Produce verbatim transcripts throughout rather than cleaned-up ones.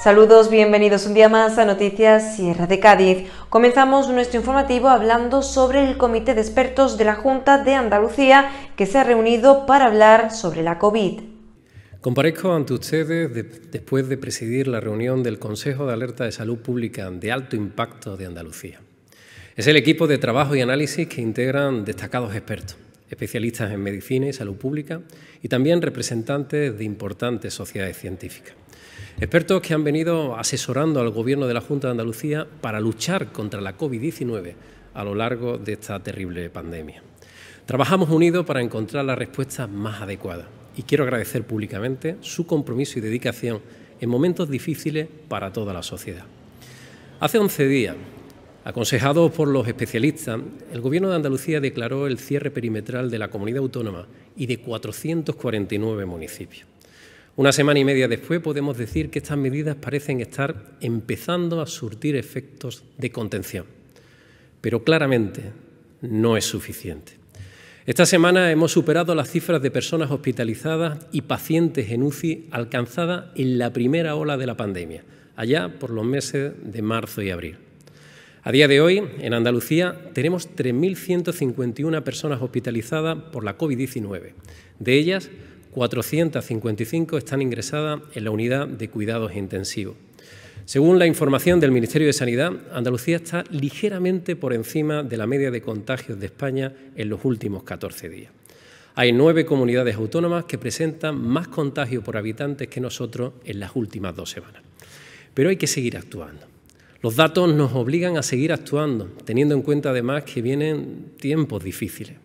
Saludos, bienvenidos un día más a Noticias Sierra de Cádiz. Comenzamos nuestro informativo hablando sobre el Comité de Expertos de la Junta de Andalucía que se ha reunido para hablar sobre la COVID. Comparezco ante ustedes de, después de presidir la reunión del Consejo de Alerta de Salud Pública de Alto Impacto de Andalucía. Es el equipo de trabajo y análisis que integran destacados expertos, especialistas en medicina y salud pública y también representantes de importantes sociedades científicas. Expertos que han venido asesorando al Gobierno de la Junta de Andalucía para luchar contra la COVID diecinueve a lo largo de esta terrible pandemia. Trabajamos unidos para encontrar la respuesta más adecuada y quiero agradecer públicamente su compromiso y dedicación en momentos difíciles para toda la sociedad. Hace once días, aconsejado por los especialistas, el Gobierno de Andalucía declaró el cierre perimetral de la comunidad autónoma y de cuatrocientos cuarenta y nueve municipios. Una semana y media después podemos decir que estas medidas parecen estar empezando a surtir efectos de contención, pero claramente no es suficiente. Esta semana hemos superado las cifras de personas hospitalizadas y pacientes en U C I alcanzadas en la primera ola de la pandemia, allá por los meses de marzo y abril. A día de hoy, en Andalucía, tenemos tres mil ciento cincuenta y una personas hospitalizadas por la COVID diecinueve. De ellas, cuatrocientas cincuenta y cinco están ingresadas en la unidad de cuidados intensivos. Según la información del Ministerio de Sanidad, Andalucía está ligeramente por encima de la media de contagios de España en los últimos catorce días. Hay nueve comunidades autónomas que presentan más contagios por habitantes que nosotros en las últimas dos semanas. Pero hay que seguir actuando. Los datos nos obligan a seguir actuando, teniendo en cuenta además que vienen tiempos difíciles.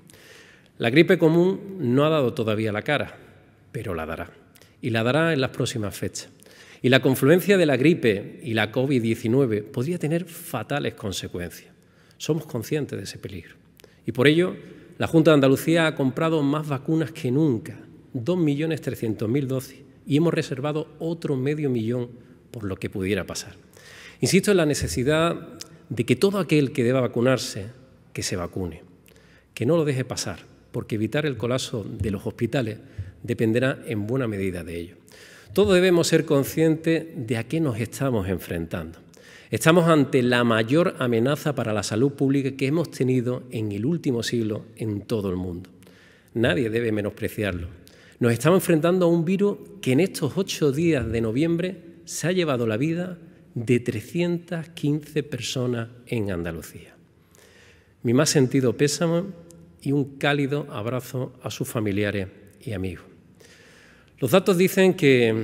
La gripe común no ha dado todavía la cara, pero la dará, y la dará en las próximas fechas. Y la confluencia de la gripe y la COVID diecinueve podría tener fatales consecuencias. Somos conscientes de ese peligro. Y por ello, la Junta de Andalucía ha comprado más vacunas que nunca, dos millones trescientas mil dosis, y hemos reservado otro medio millón por lo que pudiera pasar. Insisto en la necesidad de que todo aquel que deba vacunarse, que se vacune, que no lo deje pasar, porque evitar el colapso de los hospitales dependerá en buena medida de ello. Todos debemos ser conscientes de a qué nos estamos enfrentando. Estamos ante la mayor amenaza para la salud pública que hemos tenido en el último siglo en todo el mundo. Nadie debe menospreciarlo. Nos estamos enfrentando a un virus que en estos ocho días de noviembre se ha llevado la vida de trescientas quince personas en Andalucía. Mi más sentido pésame y un cálido abrazo a sus familiares y amigos. Los datos dicen que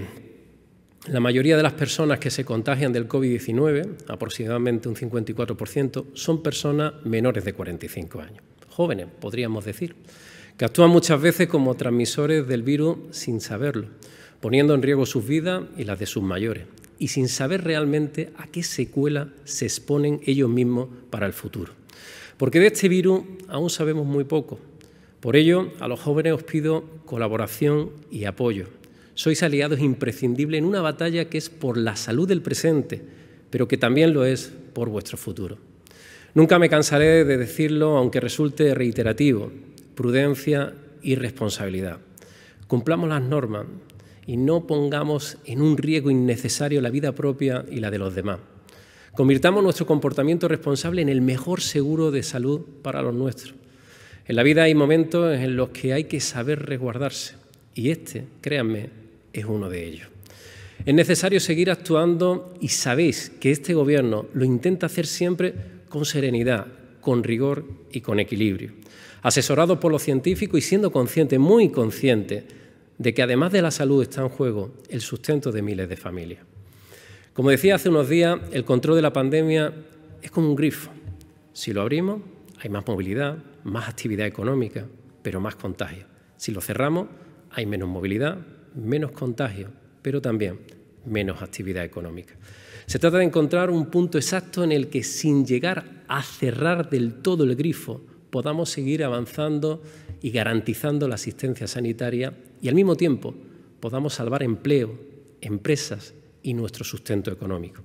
la mayoría de las personas que se contagian del COVID diecinueve, aproximadamente un cincuenta y cuatro por ciento, son personas menores de cuarenta y cinco años, jóvenes, podríamos decir, que actúan muchas veces como transmisores del virus sin saberlo, poniendo en riesgo sus vidas y las de sus mayores, y sin saber realmente a qué secuela se exponen ellos mismos para el futuro. Porque de este virus aún sabemos muy poco. Por ello, a los jóvenes os pido colaboración y apoyo. Sois aliados imprescindibles en una batalla que es por la salud del presente, pero que también lo es por vuestro futuro. Nunca me cansaré de decirlo, aunque resulte reiterativo: prudencia y responsabilidad. Cumplamos las normas y no pongamos en un riesgo innecesario la vida propia y la de los demás. Convirtamos nuestro comportamiento responsable en el mejor seguro de salud para los nuestros. En la vida hay momentos en los que hay que saber resguardarse y este, créanme, es uno de ellos. Es necesario seguir actuando y sabéis que este Gobierno lo intenta hacer siempre con serenidad, con rigor y con equilibrio, asesorado por los científicos y siendo consciente, muy consciente, de que además de la salud está en juego el sustento de miles de familias. Como decía hace unos días, el control de la pandemia es como un grifo. Si lo abrimos, hay más movilidad, más actividad económica, pero más contagio. Si lo cerramos, hay menos movilidad, menos contagio, pero también menos actividad económica. Se trata de encontrar un punto exacto en el que, sin llegar a cerrar del todo el grifo, podamos seguir avanzando y garantizando la asistencia sanitaria y, al mismo tiempo, podamos salvar empleo, empresas y nuestro sustento económico.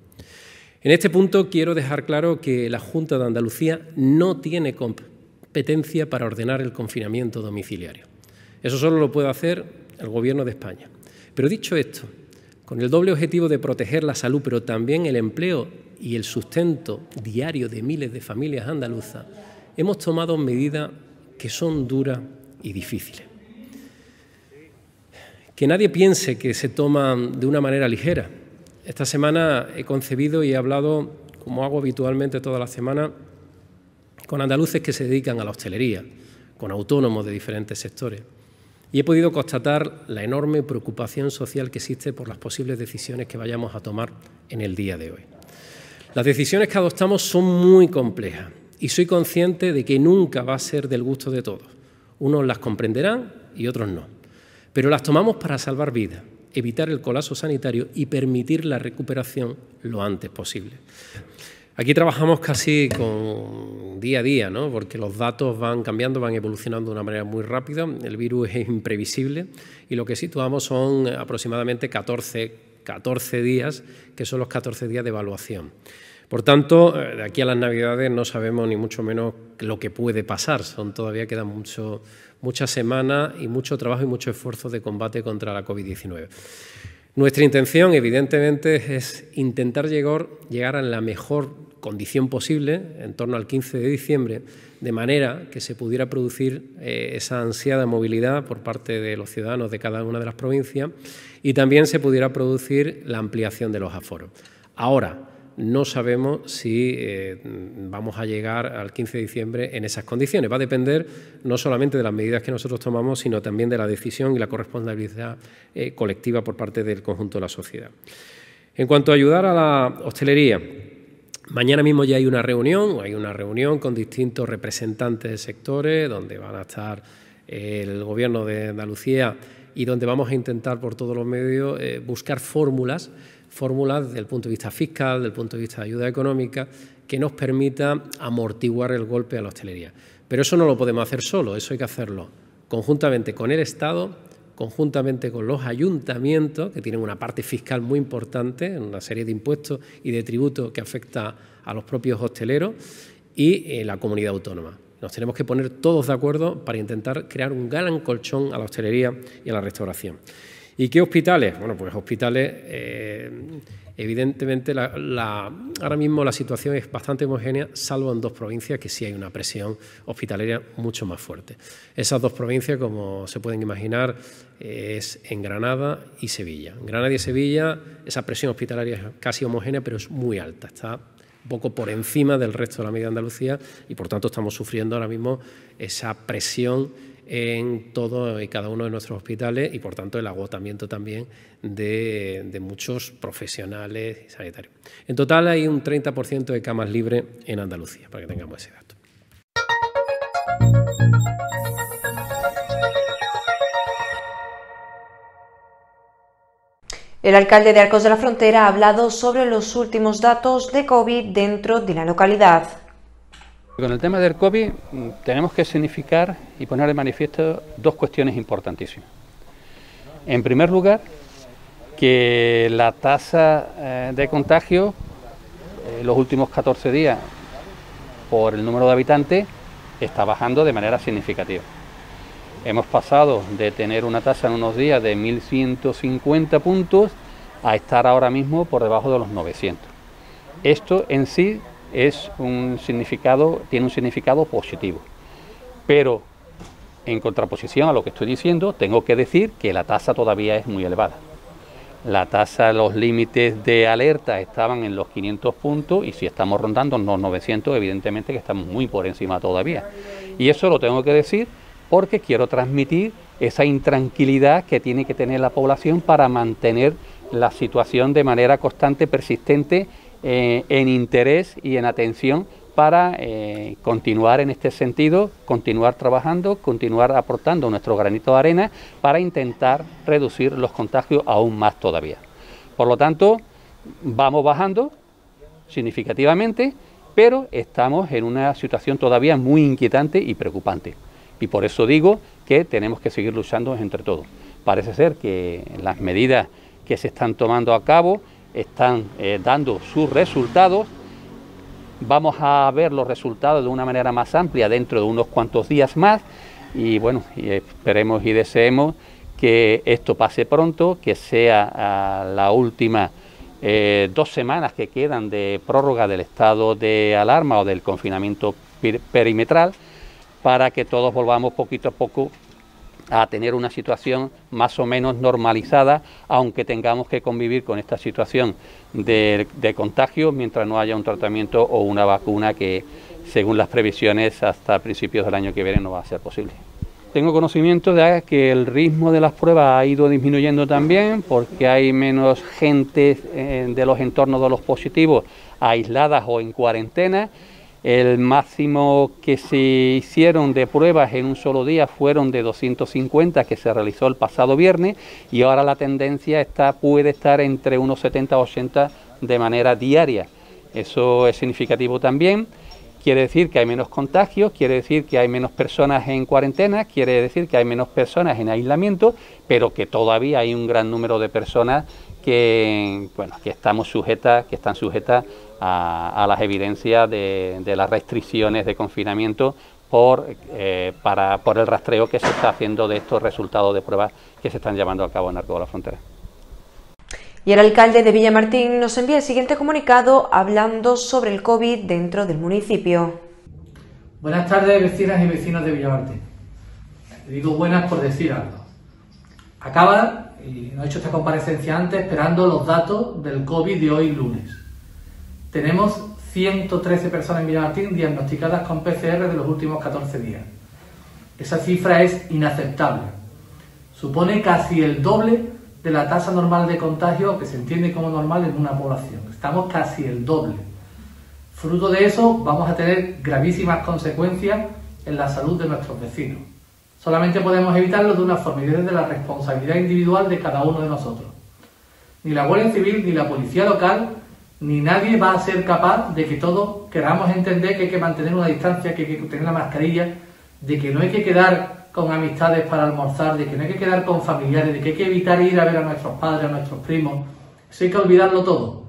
En este punto quiero dejar claro que la Junta de Andalucía no tiene competencia para ordenar el confinamiento domiciliario. Eso solo lo puede hacer el Gobierno de España. Pero dicho esto, con el doble objetivo de proteger la salud, pero también el empleo y el sustento diario de miles de familias andaluzas, hemos tomado medidas que son duras y difíciles. Que nadie piense que se toman de una manera ligera. Esta semana he concebido y he hablado, como hago habitualmente todas las semanas, con andaluces que se dedican a la hostelería, con autónomos de diferentes sectores. Y he podido constatar la enorme preocupación social que existe por las posibles decisiones que vayamos a tomar en el día de hoy. Las decisiones que adoptamos son muy complejas y soy consciente de que nunca va a ser del gusto de todos. Unos las comprenderán y otros no. Pero las tomamos para salvar vidas, evitar el colapso sanitario y permitir la recuperación lo antes posible. Aquí trabajamos casi con día a día, ¿no? Porque los datos van cambiando, van evolucionando de una manera muy rápida, el virus es imprevisible y lo que situamos son aproximadamente catorce, catorce días, que son los catorce días de evaluación. Por tanto, de aquí a las Navidades no sabemos ni mucho menos lo que puede pasar, son todavía quedan mucho, muchas semanas y mucho trabajo y mucho esfuerzo de combate contra la COVID diecinueve. Nuestra intención, evidentemente, es intentar llegar, llegar a la mejor condición posible, en torno al quince de diciembre, de manera que se pudiera producir eh, esa ansiada movilidad por parte de los ciudadanos de cada una de las provincias y también se pudiera producir la ampliación de los aforos. Ahora, no sabemos si eh, vamos a llegar al quince de diciembre en esas condiciones. Va a depender no solamente de las medidas que nosotros tomamos, sino también de la decisión y la corresponsabilidad eh, colectiva por parte del conjunto de la sociedad. En cuanto a ayudar a la hostelería, mañana mismo ya hay una reunión, hay una reunión con distintos representantes de sectores, donde van a estar eh, el Gobierno de Andalucía y donde vamos a intentar por todos los medios eh, buscar fórmulas fórmulas desde el punto de vista fiscal, desde el punto de vista de ayuda económica, que nos permita amortiguar el golpe a la hostelería. Pero eso no lo podemos hacer solo, eso hay que hacerlo conjuntamente con el Estado, conjuntamente con los ayuntamientos, que tienen una parte fiscal muy importante, una serie de impuestos y de tributos que afecta a los propios hosteleros, y eh, la comunidad autónoma. Nos tenemos que poner todos de acuerdo para intentar crear un gran colchón a la hostelería y a la restauración. ¿Y qué hospitales? Bueno, pues hospitales, eh, evidentemente, la, la, ahora mismo la situación es bastante homogénea, salvo en dos provincias que sí hay una presión hospitalaria mucho más fuerte. Esas dos provincias, como se pueden imaginar, eh, es en Granada y Sevilla. En Granada y Sevilla esa presión hospitalaria es casi homogénea, pero es muy alta, está un poco por encima del resto de la media de Andalucía y, por tanto, estamos sufriendo ahora mismo esa presión en todo y cada uno de nuestros hospitales y, por tanto, el agotamiento también de, de muchos profesionales sanitarios. En total hay un treinta por ciento de camas libres en Andalucía, para que tengamos ese dato. El alcalde de Arcos de la Frontera ha hablado sobre los últimos datos de COVID dentro de la localidad. Con el tema del COVID tenemos que significar y poner de manifiesto dos cuestiones importantísimas. En primer lugar, que la tasa eh, de contagio en eh, los últimos catorce días por el número de habitantes está bajando de manera significativa. Hemos pasado de tener una tasa en unos días de mil ciento cincuenta puntos a estar ahora mismo por debajo de los novecientos. Esto en sí es un significado, tiene un significado positivo, pero en contraposición a lo que estoy diciendo, tengo que decir que la tasa todavía es muy elevada. La tasa, los límites de alerta estaban en los quinientos puntos y si estamos rondando los novecientos, evidentemente que estamos muy por encima todavía. Y eso lo tengo que decir porque quiero transmitir esa intranquilidad que tiene que tener la población para mantener la situación de manera constante, persistente, Eh, en interés y en atención para eh, continuar en este sentido, continuar trabajando, continuar aportando nuestro granito de arena para intentar reducir los contagios aún más todavía. Por lo tanto, vamos bajando significativamente, pero estamos en una situación todavía muy inquietante y preocupante. Y por eso digo que tenemos que seguir luchando entre todos. Parece ser que las medidas que se están tomando a cabo están eh, dando sus resultados. Vamos a ver los resultados de una manera más amplia dentro de unos cuantos días más y bueno, y esperemos y deseemos que esto pase pronto, que sea uh, la última eh, dos semanas que quedan de prórroga del estado de alarma o del confinamiento perimetral, para que todos volvamos poquito a poco a tener una situación más o menos normalizada, aunque tengamos que convivir con esta situación de, de contagio mientras no haya un tratamiento o una vacuna que, según las previsiones, hasta principios del año que viene no va a ser posible. Tengo conocimiento de que el ritmo de las pruebas ha ido disminuyendo también, porque hay menos gente de los entornos de los positivos aisladas o en cuarentena. El máximo que se hicieron de pruebas en un solo día fueron de doscientos cincuenta, que se realizó el pasado viernes, y ahora la tendencia está, puede estar entre unos setenta a ochenta de manera diaria. Eso es significativo también. Quiere decir que hay menos contagios, quiere decir que hay menos personas en cuarentena, quiere decir que hay menos personas en aislamiento, pero que todavía hay un gran número de personas que, bueno, que estamos sujetas, que están sujetas a, a las evidencias de, de las restricciones de confinamiento por, eh, para, por el rastreo que se está haciendo de estos resultados de pruebas que se están llevando a cabo en Arco de la Frontera. Y el alcalde de Villamartín nos envía el siguiente comunicado hablando sobre el COVID dentro del municipio. Buenas tardes, vecinas y vecinos de Villamartín. Digo buenas por decir algo. Acaba, y no he hecho esta comparecencia antes, esperando los datos del COVID de hoy lunes. Tenemos ciento trece personas en Villamartín diagnosticadas con P C R de los últimos catorce días. Esa cifra es inaceptable. Supone casi el doble de la tasa normal de contagio que se entiende como normal en una población. Estamos casi el doble. Fruto de eso vamos a tener gravísimas consecuencias en la salud de nuestros vecinos. Solamente podemos evitarlo de una forma y desde la responsabilidad individual de cada uno de nosotros. Ni la Guardia Civil, ni la Policía Local, ni nadie va a ser capaz de que todos queramos entender que hay que mantener una distancia, que hay que tener la mascarilla, de que no hay que quedar con amistades para almorzar, de que no hay que quedar con familiares, de que hay que evitar ir a ver a nuestros padres, a nuestros primos. Eso hay que olvidarlo todo.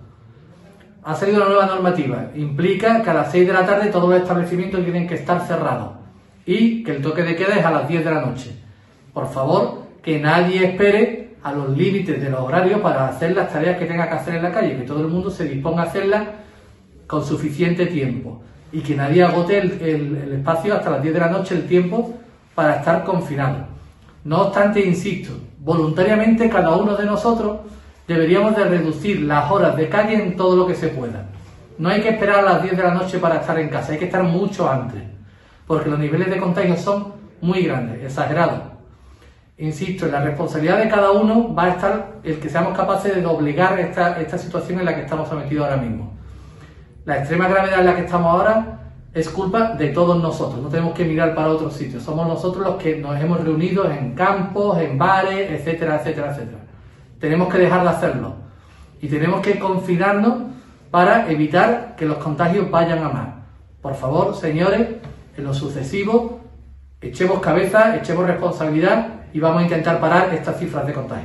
Ha salido una nueva normativa. Implica que a las seis de la tarde todos los establecimientos tienen que estar cerrados y que el toque de queda es a las diez de la noche. Por favor, que nadie espere a los límites de los horarios para hacer las tareas que tenga que hacer en la calle, que todo el mundo se disponga a hacerlas con suficiente tiempo y que nadie agote el, el, el espacio hasta las diez de la noche, el tiempo para estar confinado. No obstante, insisto, voluntariamente cada uno de nosotros deberíamos de reducir las horas de calle en todo lo que se pueda. No hay que esperar a las diez de la noche para estar en casa, hay que estar mucho antes, porque los niveles de contagio son muy grandes, exagerados. Insisto, en la responsabilidad de cada uno va a estar el que seamos capaces de doblegar esta, esta situación en la que estamos sometidos ahora mismo. La extrema gravedad en la que estamos ahora es culpa de todos nosotros, no tenemos que mirar para otros sitios, somos nosotros los que nos hemos reunido en campos, en bares, etcétera, etcétera, etcétera. Tenemos que dejar de hacerlo y tenemos que confinarnos para evitar que los contagios vayan a más. Por favor, señores, en lo sucesivo, echemos cabeza, echemos responsabilidad y vamos a intentar parar estas cifras de contagio.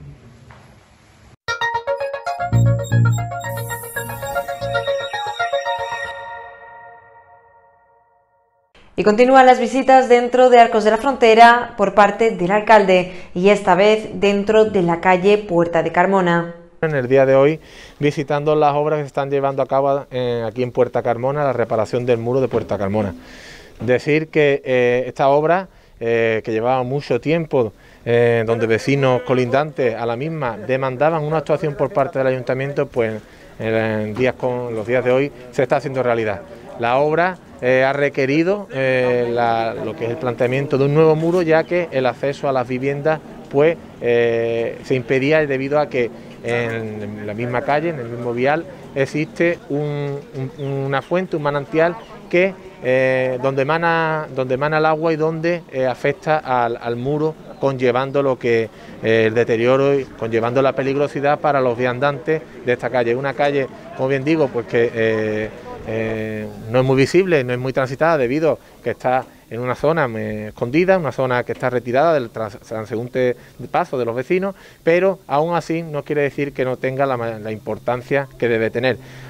Y continúan las visitas dentro de Arcos de la Frontera por parte del alcalde y esta vez dentro de la calle Puerta de Carmona. En el día de hoy visitando las obras que se están llevando a cabo eh, aquí en Puerta Carmona, la reparación del muro de Puerta Carmona. Decir que eh, esta obra eh, que llevaba mucho tiempo, eh, donde vecinos colindantes a la misma demandaban una actuación por parte del ayuntamiento, pues en días con los días de hoy se está haciendo realidad. La obra eh, ha requerido eh, la, lo que es el planteamiento de un nuevo muro, ya que el acceso a las viviendas pues eh, se impedía debido a que en la misma calle, en el mismo vial, existe un, un, una fuente, un manantial que eh, donde emana donde emana el agua y donde eh, afecta al, al muro, conllevando lo que eh, el deterioro y conllevando la peligrosidad para los viandantes de esta calle. Una calle, como bien digo, pues que eh, eh, no es muy visible, no es muy transitada debido a que está en una zona eh, escondida, una zona que está retirada del trans, transeúnte de paso de los vecinos, pero aún así no quiere decir que no tenga la, la importancia que debe tener.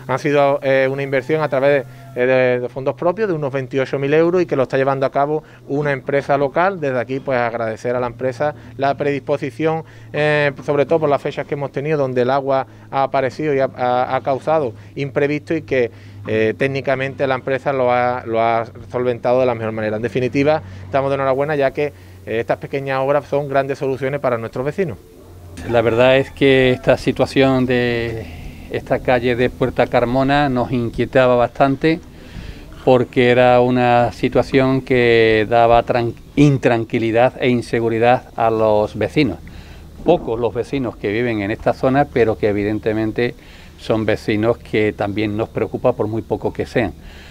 Han sido eh, una inversión a través de, de, de fondos propios de unos veintiocho mil euros y que lo está llevando a cabo una empresa local. Desde aquí pues agradecer a la empresa la predisposición, eh, sobre todo por las fechas que hemos tenido donde el agua ha aparecido y ha, ha, ha causado imprevisto y que eh, técnicamente la empresa lo ha, lo ha solventado de la mejor manera. En definitiva, estamos de enhorabuena ya que eh, estas pequeñas obras son grandes soluciones para nuestros vecinos. La verdad es que esta situación de esta calle de Puerta Carmona nos inquietaba bastante porque era una situación que daba intranquilidad e inseguridad a los vecinos. Pocos los vecinos que viven en esta zona, pero que evidentemente son vecinos que también nos preocupa por muy poco que sean.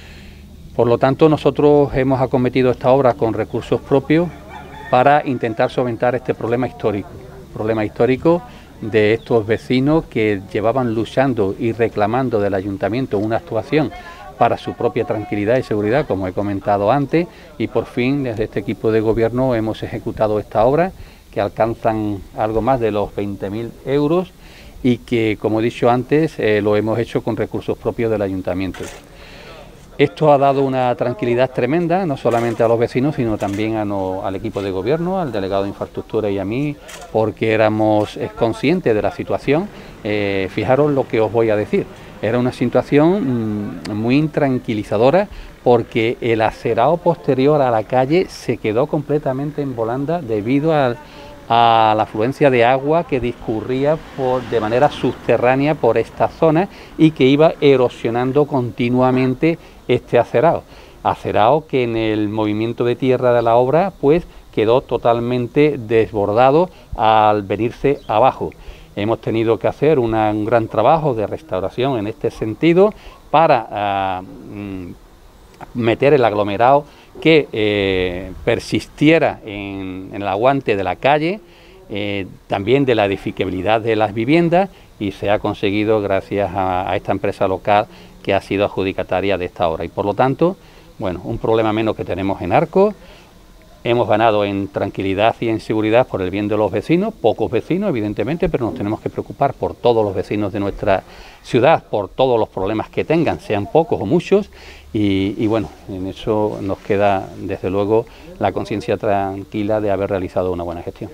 Por lo tanto, nosotros hemos acometido esta obra con recursos propios para intentar solventar este problema histórico. Problema histórico de estos vecinos que llevaban luchando y reclamando del ayuntamiento una actuación para su propia tranquilidad y seguridad, como he comentado antes, y por fin desde este equipo de gobierno hemos ejecutado esta obra que alcanzan algo más de los veinte mil euros y que, como he dicho antes, eh, lo hemos hecho con recursos propios del ayuntamiento. Esto ha dado una tranquilidad tremenda, no solamente a los vecinos, sino también a no, al equipo de gobierno, al delegado de infraestructura y a mí, porque éramos conscientes de la situación. Eh, fijaros lo que os voy a decir. Era una situación mmm, muy intranquilizadora porque el acerado posterior a la calle se quedó completamente en volanda debido al, a la afluencia de agua que discurría por, de manera subterránea por esta zona y que iba erosionando continuamente este acerado. Acerado que en el movimiento de tierra de la obra pues quedó totalmente desbordado al venirse abajo. Hemos tenido que hacer una, un gran trabajo de restauración en este sentido para uh, meter el aglomerado que eh, persistiera en, en el aguante de la calle, eh, también de la edificabilidad de las viviendas, y se ha conseguido gracias a, a esta empresa local que ha sido adjudicataria de esta obra. Y por lo tanto, bueno, un problema menos que tenemos en Arcos. Hemos ganado en tranquilidad y en seguridad por el bien de los vecinos, pocos vecinos evidentemente, pero nos tenemos que preocupar por todos los vecinos de nuestra ciudad, por todos los problemas que tengan, sean pocos o muchos, y, y bueno, en eso nos queda desde luego la conciencia tranquila de haber realizado una buena gestión.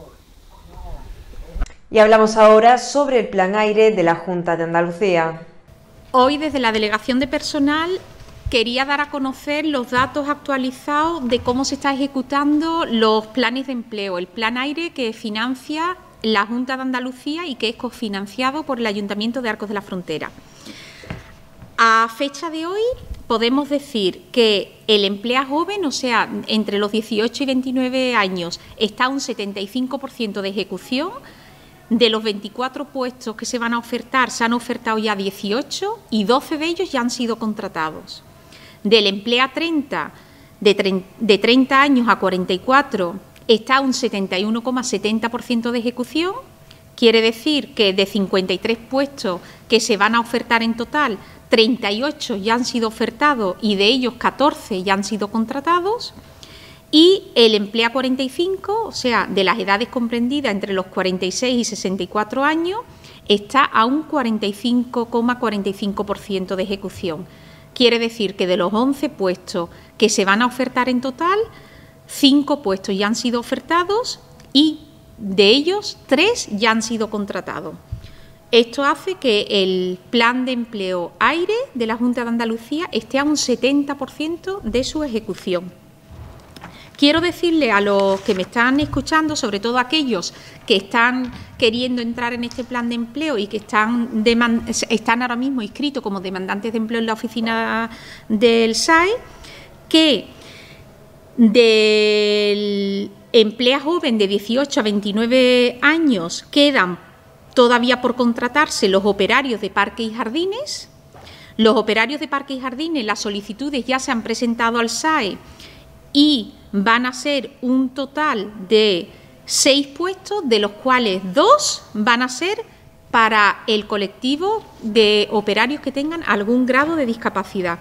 Y hablamos ahora sobre el Plan Aire de la Junta de Andalucía. Hoy desde la Delegación de Personal quería dar a conocer los datos actualizados de cómo se están ejecutando los planes de empleo, el Plan Aire que financia la Junta de Andalucía y que es cofinanciado por el Ayuntamiento de Arcos de la Frontera. A fecha de hoy podemos decir que el empleo joven, o sea, entre los dieciocho y veintinueve años, está a un setenta y cinco por ciento de ejecución. De los veinticuatro puestos que se van a ofertar, se han ofertado ya dieciocho y doce de ellos ya han sido contratados. Del empleo treinta, de, de treinta años a cuarenta y cuatro, está un setenta y uno coma setenta por ciento de ejecución. Quiere decir que de cincuenta y tres puestos que se van a ofertar en total, treinta y ocho ya han sido ofertados y de ellos catorce ya han sido contratados. Y el empleo cuarenta y cinco, o sea, de las edades comprendidas entre los cuarenta y seis y sesenta y cuatro años, está a un cuarenta y cinco coma cuarenta y cinco por ciento de ejecución. Quiere decir que de los once puestos que se van a ofertar en total, cinco puestos ya han sido ofertados y de ellos tres ya han sido contratados. Esto hace que el plan de empleo Aire de la Junta de Andalucía esté a un setenta por ciento de su ejecución. Quiero decirle a los que me están escuchando, sobre todo aquellos que están queriendo entrar en este plan de empleo y que están, están ahora mismo inscritos como demandantes de empleo en la oficina del S A E, que del empleo joven de dieciocho a veintinueve años quedan todavía por contratarse los operarios de parques y jardines. Los operarios de parques y jardines, las solicitudes ya se han presentado al S A E y van a ser un total de seis puestos, de los cuales dos van a ser para el colectivo de operarios que tengan algún grado de discapacidad.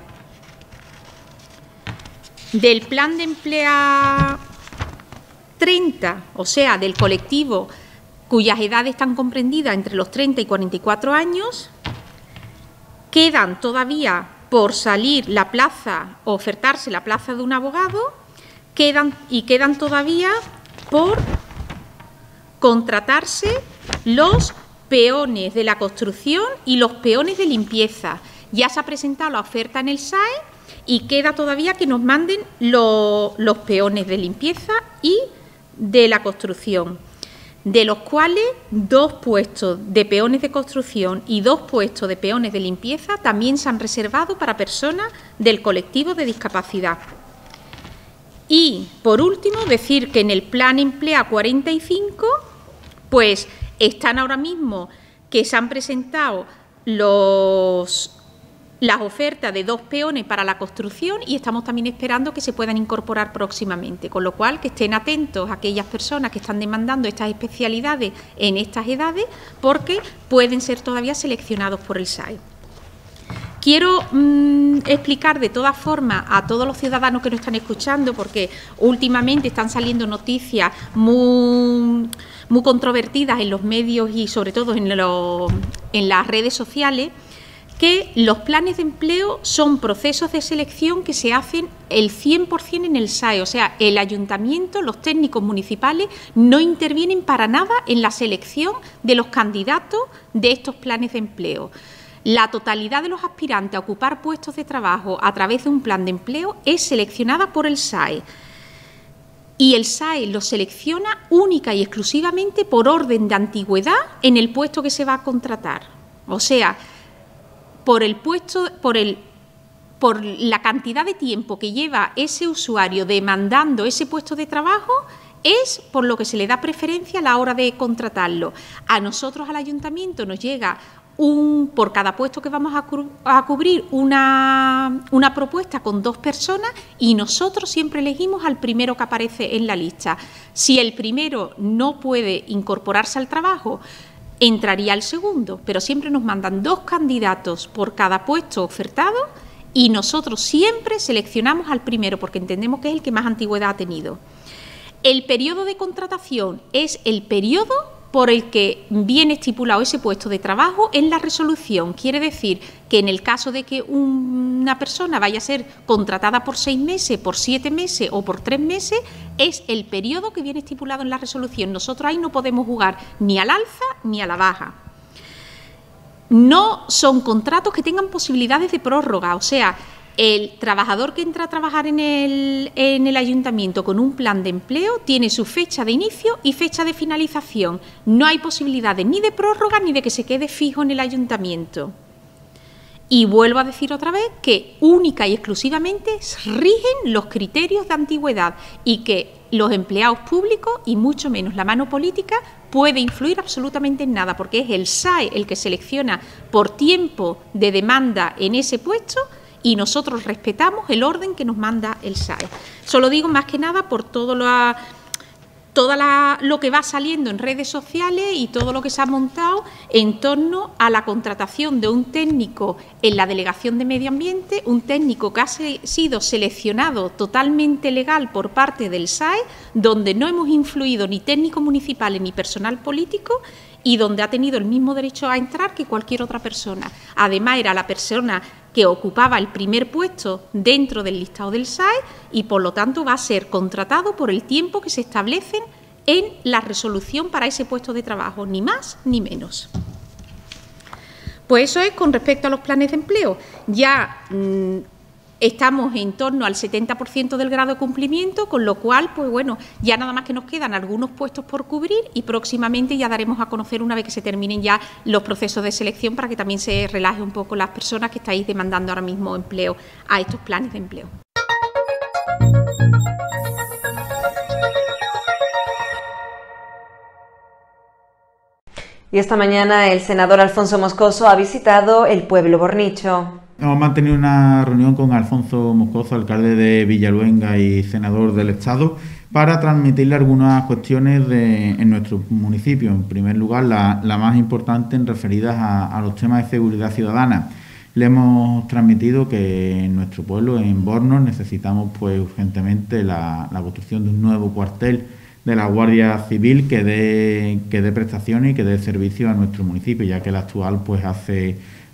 Del plan de empleo treinta, o sea, del colectivo cuyas edades están comprendidas entre los treinta y cuarenta y cuatro años, Quedan todavía por salir la plaza, o ofertarse la plaza de un abogado, quedan, y quedan todavía por contratarse los peones de la construcción y los peones de limpieza. Ya se ha presentado la oferta en el S A E y queda todavía que nos manden lo, los peones de limpieza y de la construcción, de los cuales dos puestos de peones de construcción y dos puestos de peones de limpieza también se han reservado para personas del colectivo de discapacidad. Y, por último, decir que en el Plan Emplea cuarenta y cinco, pues están ahora mismo que se han presentado los, las ofertas de dos peones para la construcción y estamos también esperando que se puedan incorporar próximamente, con lo cual que estén atentos a aquellas personas que están demandando estas especialidades en estas edades, porque pueden ser todavía seleccionados por el S A E. Quiero mmm, explicar de todas formas a todos los ciudadanos que nos están escuchando, porque últimamente están saliendo noticias muy, muy controvertidas en los medios y sobre todo en, lo, en las redes sociales, que los planes de empleo son procesos de selección que se hacen el cien por cien en el S A E, o sea, el ayuntamiento, los técnicos municipales no intervienen para nada en la selección de los candidatos de estos planes de empleo. La totalidad de los aspirantes a ocupar puestos de trabajo a través de un plan de empleo es seleccionada por el S A E. Y el S A E lo selecciona única y exclusivamente por orden de antigüedad en el puesto que se va a contratar. O sea, por el puesto, por el, por la cantidad de tiempo que lleva ese usuario demandando ese puesto de trabajo, es por lo que se le da preferencia a la hora de contratarlo. A nosotros, al ayuntamiento, nos llega Un, por cada puesto que vamos a, cu a cubrir una, una propuesta con dos personas y nosotros siempre elegimos al primero que aparece en la lista. Si el primero no puede incorporarse al trabajo, entraría el segundo, pero siempre nos mandan dos candidatos por cada puesto ofertado y nosotros siempre seleccionamos al primero porque entendemos que es el que más antigüedad ha tenido. El periodo de contratación es el periodo por el que viene estipulado ese puesto de trabajo en la resolución. Quiere decir que en el caso de que una persona vaya a ser contratada por seis meses, por siete meses o por tres meses, es el periodo que viene estipulado en la resolución. Nosotros ahí no podemos jugar ni al alza ni a la baja. No son contratos que tengan posibilidades de prórroga, o sea, el trabajador que entra a trabajar en el, en el ayuntamiento con un plan de empleo tiene su fecha de inicio y fecha de finalización. No hay posibilidades ni de prórroga ni de que se quede fijo en el ayuntamiento. Y vuelvo a decir otra vez que única y exclusivamente rigen los criterios de antigüedad y que los empleados públicos y mucho menos la mano política puede influir absolutamente en nada, porque es el S A E el que selecciona por tiempo de demanda en ese puesto y nosotros respetamos el orden que nos manda el S A E. Solo digo más que nada por todo lo, todo la, lo que va saliendo en redes sociales y todo lo que se ha montado en torno a la contratación de un técnico en la Delegación de Medio Ambiente, un técnico que ha sido seleccionado totalmente legal por parte del S A E, donde no hemos influido ni técnicos municipales ni personal político, y donde ha tenido el mismo derecho a entrar que cualquier otra persona. Además, era la persona que ocupaba el primer puesto dentro del listado del S A E y, por lo tanto, va a ser contratado por el tiempo que se establecen en la resolución para ese puesto de trabajo, ni más ni menos. Pues eso es con respecto a los planes de empleo. Ya mmm, estamos en torno al setenta por ciento del grado de cumplimiento, con lo cual, pues bueno, ya nada más que nos quedan algunos puestos por cubrir y próximamente ya daremos a conocer una vez que se terminen ya los procesos de selección para que también se relaje un poco las personas que estáis demandando ahora mismo empleo a estos planes de empleo. Y esta mañana el senador Alfonso Moscoso ha visitado el pueblo bornicho. Hemos mantenido una reunión con Alfonso Moscoso, alcalde de Villaluenga y senador del Estado, para transmitirle algunas cuestiones de, en nuestro municipio. En primer lugar, la, la más importante en referidas a, a los temas de seguridad ciudadana. Le hemos transmitido que en nuestro pueblo, en Bornos, necesitamos pues urgentemente la, la construcción de un nuevo cuartel de la Guardia Civil que dé, que dé prestaciones y que dé servicio a nuestro municipio, ya que el actual pues hace...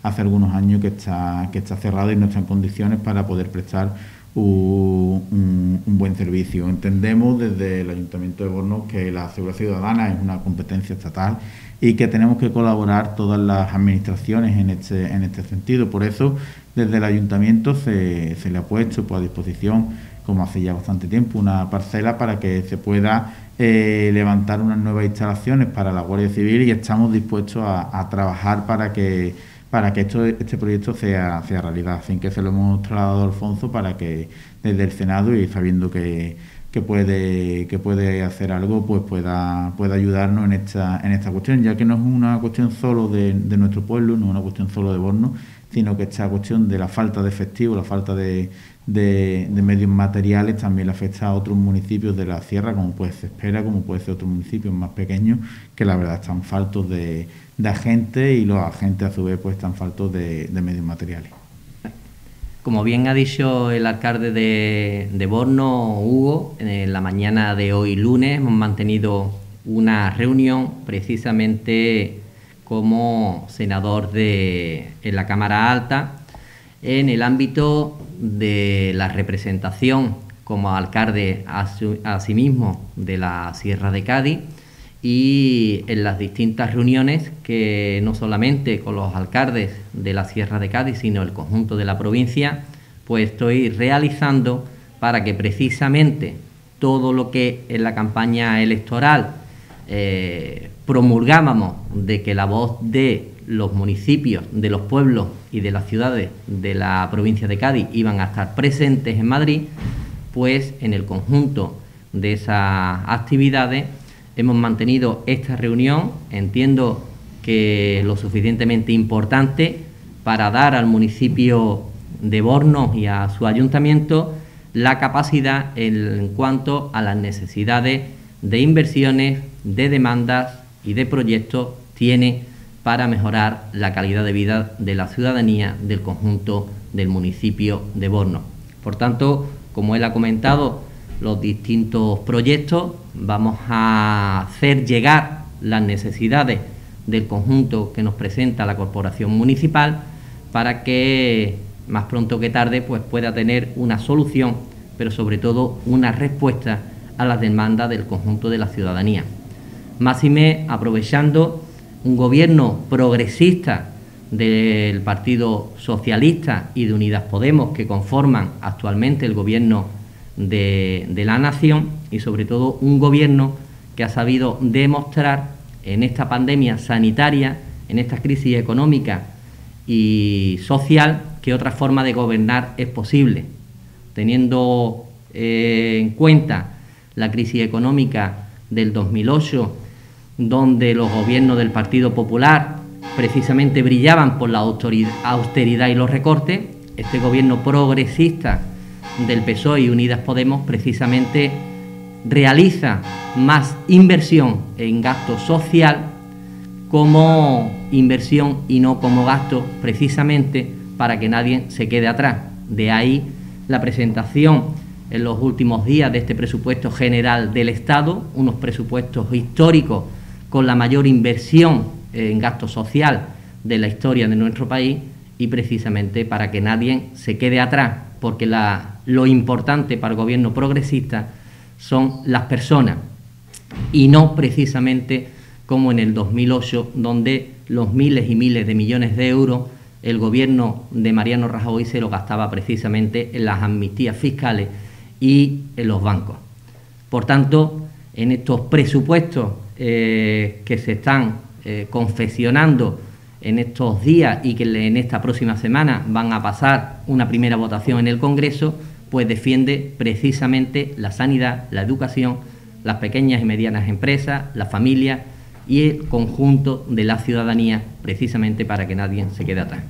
hace algunos años que está, que está cerrado y no está en condiciones para poder prestar un, un, un buen servicio. Entendemos desde el Ayuntamiento de Bornos que la seguridad ciudadana es una competencia estatal y que tenemos que colaborar todas las administraciones en este, en este sentido. Por eso, desde el Ayuntamiento se, se le ha puesto pues, a disposición, como hace ya bastante tiempo, una parcela para que se pueda eh, levantar unas nuevas instalaciones para la Guardia Civil, y estamos dispuestos a, a trabajar para que para que esto, este proyecto sea, sea realidad. Así que se lo hemos trasladado a Alfonso para que desde el Senado, y sabiendo que que puede que puede hacer algo, pues pueda pueda ayudarnos en esta en esta cuestión, ya que no es una cuestión solo de, de nuestro pueblo, no es una cuestión solo de Bornos, sino que esta cuestión de la falta de efectivo, la falta de, de, de medios materiales también le afecta a otros municipios de la sierra, como puede ser Espera, como puede ser otros municipios más pequeños, que la verdad están faltos de, de agentes, y los agentes a su vez pues están faltos de, de medios materiales. Como bien ha dicho el alcalde de, de Bornos, Hugo, en la mañana de hoy lunes hemos mantenido una reunión precisamente como senador de, en la Cámara Alta en el ámbito de la representación como alcalde asimismo de la Sierra de Cádiz, y en las distintas reuniones que no solamente con los alcaldes de la Sierra de Cádiz, sino el conjunto de la provincia, pues estoy realizando para que precisamente todo lo que en la campaña electoral eh, promulgábamos de que la voz de los municipios, de los pueblos y de las ciudades de la provincia de Cádiz iban a estar presentes en Madrid, pues en el conjunto de esas actividades hemos mantenido esta reunión, entiendo que lo suficientemente importante para dar al municipio de Bornos y a su ayuntamiento la capacidad en cuanto a las necesidades de inversiones, de demandas y de proyectos tiene para mejorar la calidad de vida de la ciudadanía del conjunto del municipio de Bornos. Por tanto, como él ha comentado, los distintos proyectos, vamos a hacer llegar las necesidades del conjunto que nos presenta la Corporación Municipal para que más pronto que tarde pues pueda tener una solución, pero sobre todo una respuesta a las demandas del conjunto de la ciudadanía. Máxime aprovechando un gobierno progresista del Partido Socialista y de Unidas Podemos, que conforman actualmente el gobierno De, de la nación, y sobre todo un gobierno que ha sabido demostrar en esta pandemia sanitaria, en esta crisis económica y social, que otra forma de gobernar es posible, teniendo eh, en cuenta la crisis económica del dos mil ocho, donde los gobiernos del Partido Popular precisamente brillaban por la austeridad y los recortes. Este gobierno progresista del P S O E y Unidas Podemos precisamente realiza más inversión en gasto social como inversión y no como gasto, precisamente para que nadie se quede atrás. De ahí la presentación en los últimos días de este presupuesto general del Estado, unos presupuestos históricos con la mayor inversión en gasto social de la historia de nuestro país, y precisamente para que nadie se quede atrás, porque la, lo importante para el gobierno progresista son las personas, y no precisamente como en el dos mil ocho, donde los miles y miles de millones de euros el gobierno de Mariano Rajoy se lo gastaba precisamente en las amnistías fiscales y en los bancos. Por tanto, en estos presupuestos eh, que se están eh, confeccionando en estos días y que en esta próxima semana van a pasar una primera votación en el Congreso, pues defiende precisamente la sanidad, la educación, las pequeñas y medianas empresas, las familias y el conjunto de la ciudadanía, precisamente para que nadie se quede atrás.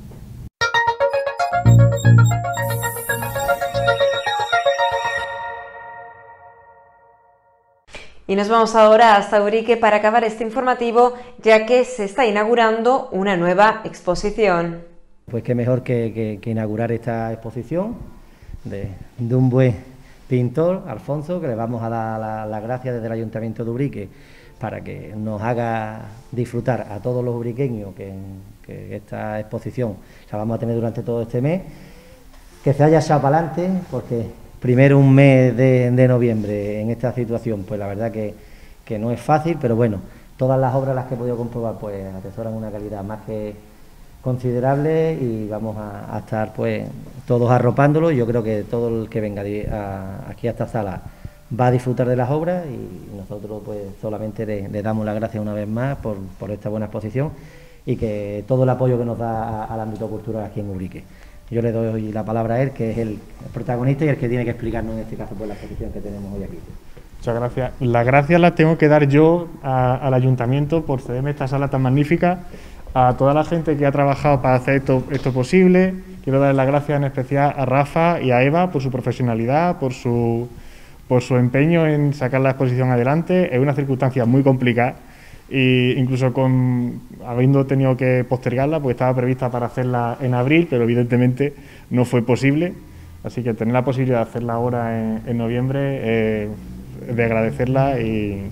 Y nos vamos ahora hasta Urique para acabar este informativo, ya que se está inaugurando una nueva exposición. Pues qué mejor que, que, que inaugurar esta exposición de, de un buen pintor, Alfonso, que le vamos a dar la, la gracia desde el Ayuntamiento de Urique para que nos haga disfrutar a todos los uriqueños que, que esta exposición la vamos a tener durante todo este mes, que se haya echado para adelante, porque primero un mes de, de noviembre en esta situación, pues la verdad que, que no es fácil, pero bueno, todas las obras las que he podido comprobar pues atesoran una calidad más que considerable y vamos a, a estar pues todos arropándolo. Yo creo que todo el que venga a, aquí a esta sala va a disfrutar de las obras y nosotros pues solamente le, le damos las gracias una vez más por, por esta buena exposición y que todo el apoyo que nos da a, al ámbito cultural aquí en Ubrique. Yo le doy la palabra a él, que es el protagonista y el que tiene que explicarnos en este caso pues la exposición que tenemos hoy aquí. Muchas gracias. Las gracias las tengo que dar yo a, al Ayuntamiento por cederme esta sala tan magnífica, a toda la gente que ha trabajado para hacer esto, esto posible. Quiero dar las gracias en especial a Rafa y a Eva por su profesionalidad, por su, por su empeño en sacar la exposición adelante. Es una circunstancia muy complicada e incluso con habiendo tenido que postergarla, pues estaba prevista para hacerla en abril, pero evidentemente no fue posible. Así que tener la posibilidad de hacerla ahora en, en noviembre, eh, de agradecerla y,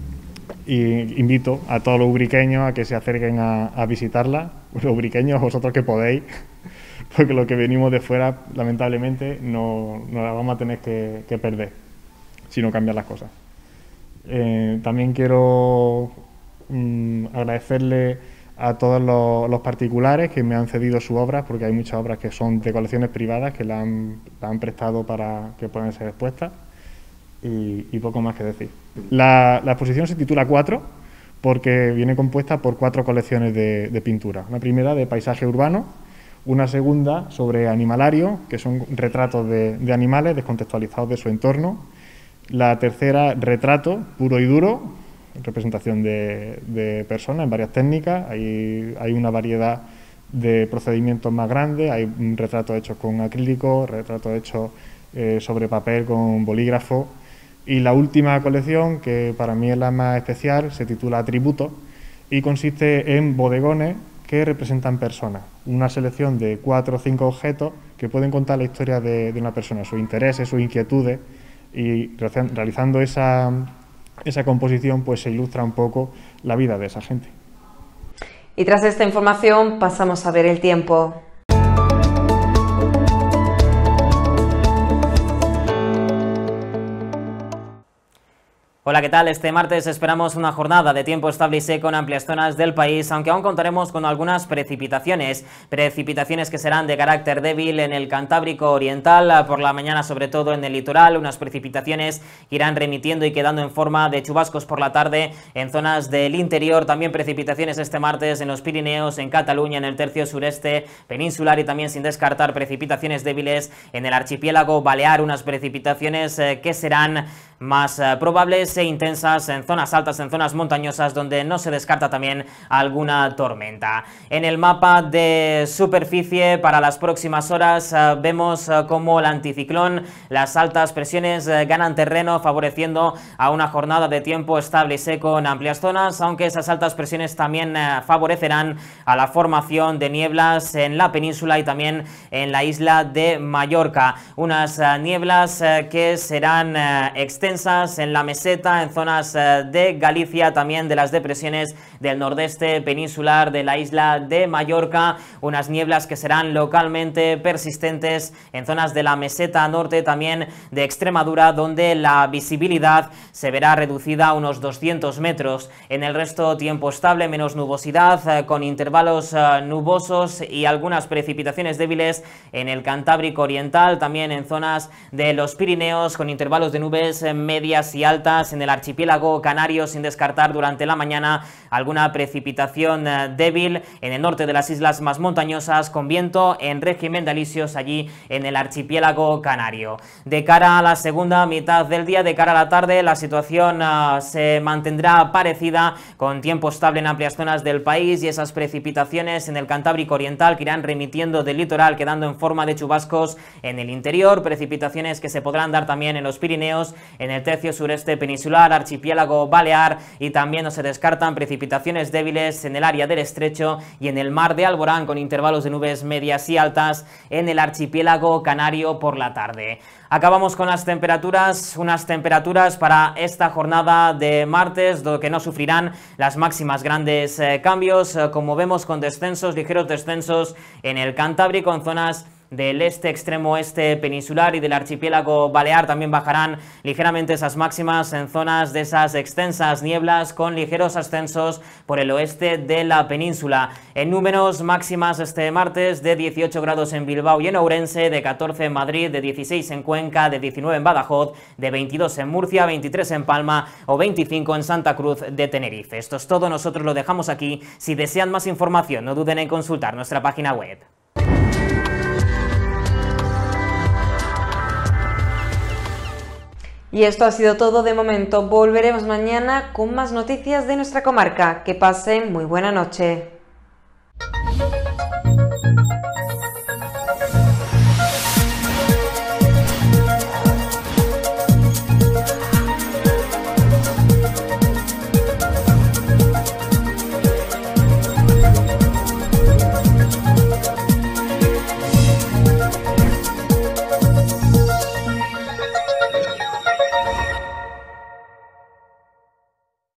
y invito a todos los ubriqueños a que se acerquen a, a visitarla, los ubriqueños, vosotros que podéis, porque los que venimos de fuera, lamentablemente, no, no la vamos a tener que, que perder si no cambian las cosas. Eh, también quiero mm, agradecerle a todos los, los particulares que me han cedido sus obras, porque hay muchas obras que son de colecciones privadas que la han, la han prestado para que puedan ser expuestas. Y, y poco más que decir. La, la exposición se titula Cuatro porque viene compuesta por cuatro colecciones de, de pintura. Una primera de paisaje urbano, una segunda sobre animalario, que son retratos de, de animales descontextualizados de su entorno. La tercera, retrato puro y duro, representación de, de personas en varias técnicas. Hay, hay una variedad de procedimientos más grandes, hay retratos hechos con acrílico, retratos hechos eh, sobre papel con bolígrafo. Y la última colección, que para mí es la más especial, se titula Atributos y consiste en bodegones que representan personas. Una selección de cuatro o cinco objetos que pueden contar la historia de, de una persona, sus intereses, sus inquietudes, y realizando esa, esa composición pues se ilustra un poco la vida de esa gente. Y tras esta información pasamos a ver el tiempo. Hola, ¿qué tal? Este martes esperamos una jornada de tiempo estable y seco en amplias zonas del país, aunque aún contaremos con algunas precipitaciones, precipitaciones que serán de carácter débil en el Cantábrico Oriental, por la mañana sobre todo en el litoral, unas precipitaciones que irán remitiendo y quedando en forma de chubascos por la tarde en zonas del interior, también precipitaciones este martes en los Pirineos, en Cataluña, en el tercio sureste peninsular y también sin descartar precipitaciones débiles en el archipiélago balear, unas precipitaciones eh, que serán más eh, probables e intensas en zonas altas, en zonas montañosas, donde no se descarta también alguna tormenta. En el mapa de superficie para las próximas horas eh, vemos eh, como el anticiclón, las altas presiones eh, ganan terreno, favoreciendo a una jornada de tiempo estable y seco en amplias zonas, aunque esas altas presiones también eh, favorecerán a la formación de nieblas en la península y también en la isla de Mallorca. Unas eh, nieblas eh, que serán eh, extensas en la meseta, en zonas eh, de Galicia, también de las depresiones del nordeste peninsular de la isla de Mallorca, unas nieblas que serán localmente persistentes en zonas de la meseta norte, también de Extremadura, donde la visibilidad se verá reducida a unos doscientos metros. En el resto tiempo estable, menos nubosidad, eh, con intervalos eh, nubosos y algunas precipitaciones débiles en el Cantábrico Oriental, también en zonas de los Pirineos, con intervalos de nubes eh, medias y altas en el archipiélago canario, sin descartar durante la mañana alguna precipitación eh, débil en el norte de las islas más montañosas, con viento en régimen de alisios allí en el archipiélago canario. De cara a la segunda mitad del día, de cara a la tarde, la situación uh, se mantendrá parecida, con tiempo estable en amplias zonas del país y esas precipitaciones en el Cantábrico Oriental que irán remitiendo del litoral, quedando en forma de chubascos en el interior, precipitaciones que se podrán dar también en los Pirineos, en el tercio sureste peninsular, archipiélago balear, y también no se descartan precipitaciones débiles en el área del estrecho y en el mar de Alborán, con intervalos de nubes medias y altas en el archipiélago canario por la tarde. Acabamos con las temperaturas, unas temperaturas para esta jornada de martes, lo que no sufrirán las máximas grandes eh, cambios, eh, como vemos, con descensos, ligeros descensos en el Cantábrico, en zonas del este extremo oeste peninsular y del archipiélago balear. También bajarán ligeramente esas máximas en zonas de esas extensas nieblas, con ligeros ascensos por el oeste de la península. En números, máximas este martes de dieciocho grados en Bilbao y en Ourense, de catorce en Madrid, de dieciséis en Cuenca, de diecinueve en Badajoz, de veintidós en Murcia, veintitrés en Palma o veinticinco en Santa Cruz de Tenerife. Esto es todo, nosotros lo dejamos aquí. Si desean más información, no duden en consultar nuestra página web. Y esto ha sido todo de momento. Volveremos mañana con más noticias de nuestra comarca. Que pasen muy buena noche.